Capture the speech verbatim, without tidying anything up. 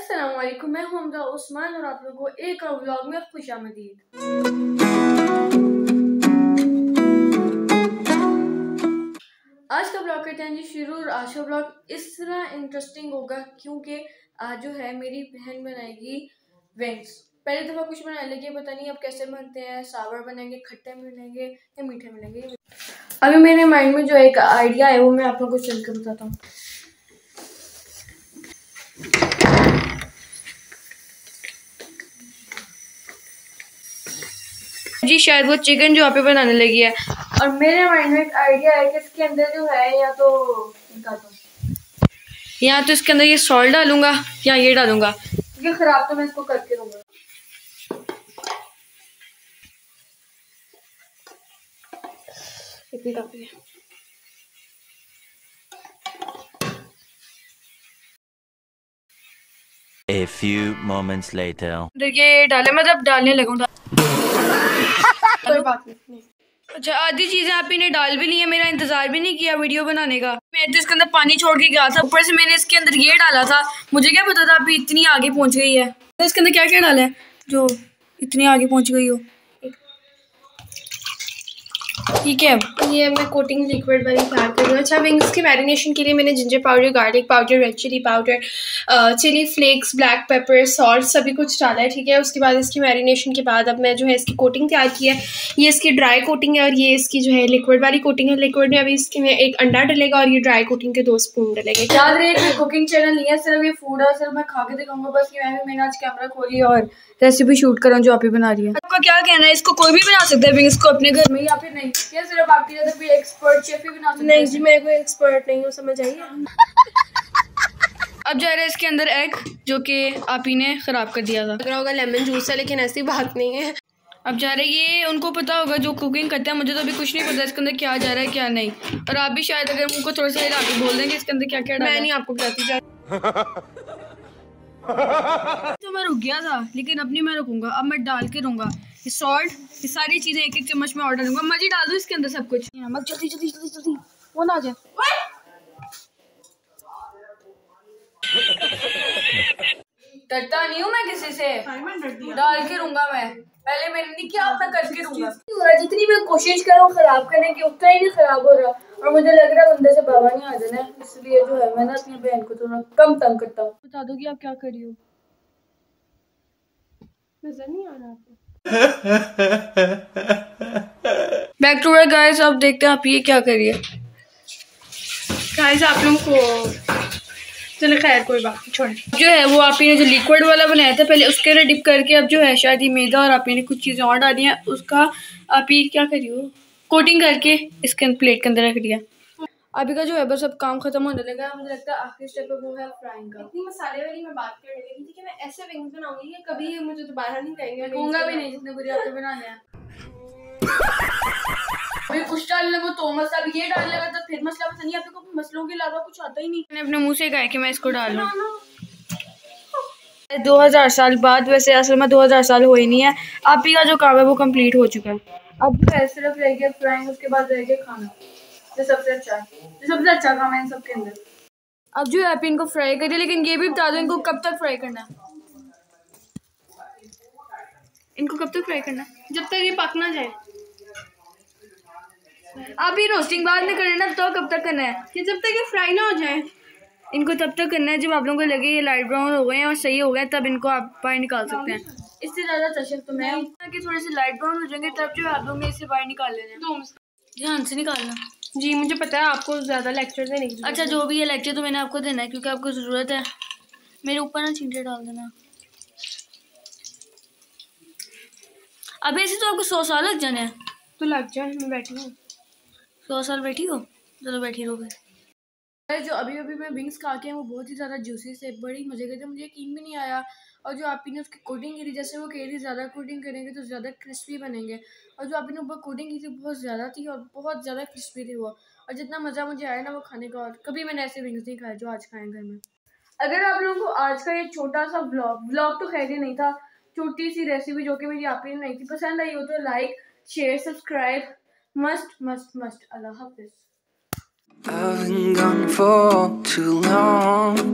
अस्सलाम वालेकुम, मैं हूं हमजा उस्मान और आप लोगों को एक और व्लॉग में खुशामदीद। आज का व्लॉग करते हैं जी शुरू। और आज का व्लॉग इस तरह इंटरेस्टिंग होगा क्योंकि आज जो है मेरी बहन बनाएगी विंग्स। पहली दफ़ा कुछ बनाने लगी, पता नहीं अब कैसे बनते हैं, सावर बनेंगे, खट्टे बनेंगे या मीठे बनेंगे। अभी मेरे माइंड में जो एक आइडिया है वो मैं आप लोगों को चल कर बताता हूँ। जी शायद वो चिकन जो आप पे बनाने लगी है, और मेरे माइंड में एक आइडिया है कि इसके अंदर जो है या तो या तो इसके अंदर ये सॉल्ट डालूंगा या ये डालूंगा, क्योंकि खराब तो मैं इसको करके दूंगा। इतनी काफी है। A few moments later. देखिए डाले, मतलब डालने लगूंगा। कोई बात नहीं। अच्छा, आधी चीजें आप ही ने डाल भी ली है, मेरा इंतजार भी नहीं किया वीडियो बनाने का। मैं तो इसके अंदर पानी छोड़ के गया था, ऊपर से मैंने इसके अंदर ये डाला था। मुझे क्या पता था अभी इतनी आगे पहुंच गई है। तो इसके अंदर क्या क्या डाला है जो इतनी आगे पहुंच गई हो। ठीक है, ये मैं कोटिंग लिक्विड वाली तैयार कर रही हूँ। अच्छा, विंग्स की मैरिनेशन के लिए मैंने ginger powder, garlic powder, red chilli powder, chilli flakes, black pepper, salt सभी कुछ डाला है। ठीक है, उसके बाद इसकी मैरिनेशन के बाद अब मैं जो है इसकी कोटिंग तैयार की है। ये इसकी ड्राई कोटिंग है और ये इसकी जो है लिक्विड वाली कोटिंग है। लिक्विड में अभी इसके में एक अंडा डलेगा और ये ड्राई कोटिंग के दो स्पून डलेंगे। याद रहे कुकिंग चैनल नहीं है, सिर्फ ये फूड है, सिर्फ मैं खा के दिखाऊंगा बस। ये मैंने आज कैमरा खोली और रेसिपी शूट करूँ जो आप ही बना रही है। आपका क्या कहना है, इसको कोई भी बना सकता है विंग्स को अपने घर में या फिर नहीं? या सिर्फ आपकी जैसे कोई एक्सपर्ट शेफ ही बना सकता है? नहीं जी, मैं कोई एक्सपर्ट नहीं हूँ, समझ आइए। अब जा रहा है इसके अंदर एग, जो कि आप ही ने खराब कर दिया था। लग रहा होगा लेमन जूस है, लेकिन ऐसी बात नहीं है। अब जा रहे ये उनको पता होगा जो कुकिंग करते हैं, मुझे तो अभी कुछ नहीं पता इसके अंदर क्या जा रहा है क्या नहीं। और आप भी शायद अगर उनको थोड़ा सा हिला के बोल देंगे इसके अंदर क्या क्या डाला। मैं नहीं आपको बताती जा तो मैं रुक गया था, लेकिन अब नहीं मैं रुकूंगा। अब मैं डाल के दूंगा ये सॉल्ट, ये सारी चीजें एक एक चम्मच में और डालूंगा। मर्जी डाल दूं इसके अंदर सब कुछ। नमक जल्दी जल्दी जल्दी जल्दी, वो ना आ जाए। डरता नहीं हूँ मैं किसी से, डाल के दूंगा मैं। पहले मैंने नहीं किया, अब मैं करके दूंगा। जितनी मैं कोशिश कर रहा हूँ खराब करने की, उतना ही नहीं खराब हो रहा। और मुझे लग रहा है अंदर से बाबा नहीं आ जाना, इसलिए जो है मैं ना अपनी बहन को थोड़ा कम तंग करता हूँ। बता दो कि आप क्या कर रही हो। नजर नहीं आ रहा आपको? बैक टू वर्क गाइस, अब देखते हैं आप ये क्या करिए। गाइस आप लोगों को चलो खैर कोई बात नहीं, छोड़। जो है वो आप ही ने जो लिक्विड वाला बनाया था पहले, उसके अंदर डिप करके अब जो है शायद ये मैदा और आप ही ने कुछ चीज़ें और डाली हैं, उसका आप ही क्या करिए कोटिंग करके इसके प्लेट के अंदर रख दिया। अभी का जो है बस अब काम खत्म होने लगा। मुझे लगता है आखिरी स्टेप वो है फ्राइंग का। इतनी मसाले वाली मैं बात कर रही थी कि मैं ऐसे विंग्स बनाऊंगी कि कभी मुझे दोबारा नहीं कहेंगे, कहूँगा भी नहीं जितने बुरी आपके बनाने हैं। अभी कुछ डालने को तो मसला, अभी ये डालने लगा तो फिर मसला। पता नहीं आप लोगों को मसलों के अलावा कुछ आता ही नहीं। मैंने अपने मुंह से कहा कि मैं इसको डाल लूं। दो हजार साल बाद, वैसे असल में दो हजार साल हो ही नहीं है। आप ही का जो काम है वो कंप्लीट हो चुका है। अब सिर्फ रह गया फ्राइंग, उसके बाद रह गया खाना, जो सबसे अच्छा है, जो सबसे अच्छा काम है इन सबके अंदर। अब जो है आप इनको फ्राई करिए, लेकिन ये भी बता दो इनको कब तक फ्राई करना है। इनको कब तक फ्राई करना है? जब तक ये पक ना जाए। आप ये रोस्टिंग बाद में करना तो कब तक करना है? कि जब तक ये फ्राई ना हो जाए। इनको तब तक करना है जब आप लोगों को लगे ये लाइट ब्राउन हो गए हैं और सही हो गया, तब इनको आप बाहर निकाल सकते हैं। इससे ज़्यादा तशक तो मैं कि थोड़े से लाइट ब्राउन हो जाएंगे तब जो आप लोग में इसे बाहर निकाल लेना। ध्यान से निकालना। जी मुझे पता है आपको ज़्यादा लेक्चर देने की। अच्छा जो भी है लेक्चर तो मैंने आपको देना है क्योंकि आपको ज़रूरत है। मेरे ऊपर ना चींटे डाल देना। अब ऐसे तो आपको सौ साल लग जाने हैं। तो लग जाए, मैं बैठी हूँ। सौ साल बैठी हो? चलो बैठी रहो फिर। जो अभी अभी मैं विंग्स खा के हैं वो बहुत ही ज़्यादा जूसी से बड़ी मज़े के थे, मुझे यकीन भी नहीं आया। और जो आप ही ने उसकी कोटिंग की थी, जैसे वो कह रही ज़्यादा कोटिंग करेंगे तो ज़्यादा क्रिस्पी बनेंगे, और जो आप ही ने ऊपर कोटिंग की थी बहुत ज़्यादा थी और बहुत ज़्यादा क्रिस्पी थी वो। और जितना मज़ा मुझे आया ना वो खाने का, और कभी मैंने ऐसे विंग्स नहीं खाए जो आज खाए घर में। अगर आप लोगों को आज का ये छोटा सा ब्लॉग ब्लॉग तो खैर ही नहीं था, छोटी सी रेसिपी जो कि मेरी आप ही ने नहीं थी, पसंद आई हो तो like share subscribe must must must. अल्लाह हाफिज़। I've been gone for too long.